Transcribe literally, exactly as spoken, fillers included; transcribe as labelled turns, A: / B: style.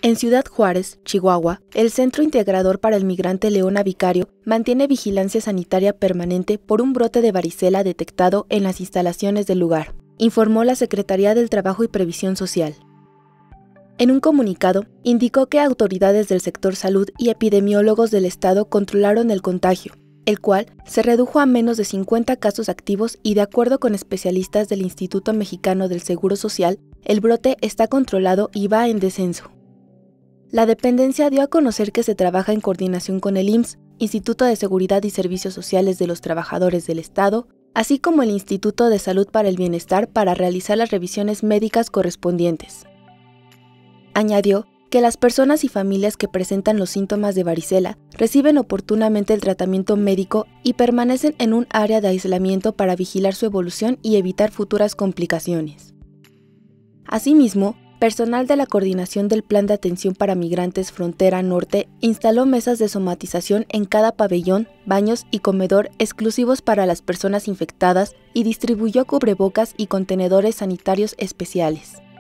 A: En Ciudad Juárez, Chihuahua, el Centro Integrador para el Migrante Leona Vicario mantiene vigilancia sanitaria permanente por un brote de varicela detectado en las instalaciones del lugar, informó la Secretaría del Trabajo y Previsión Social. En un comunicado, indicó que autoridades del sector salud y epidemiólogos del estado controlaron el contagio, el cual se redujo a menos de cincuenta casos activos y, de acuerdo con especialistas del Instituto Mexicano del Seguro Social, el brote está controlado y va en descenso. La dependencia dio a conocer que se trabaja en coordinación con el I M S S, Instituto de Seguridad y Servicios Sociales de los Trabajadores del Estado, así como el Instituto de Salud para el Bienestar para realizar las revisiones médicas correspondientes. Añadió que las personas y familias que presentan los síntomas de varicela reciben oportunamente el tratamiento médico y permanecen en un área de aislamiento para vigilar su evolución y evitar futuras complicaciones. Asimismo, personal de la Coordinación del Plan de Atención para Migrantes Frontera Norte instaló mesas de somatización en cada pabellón, baños y comedor exclusivos para las personas infectadas y distribuyó cubrebocas y contenedores sanitarios especiales.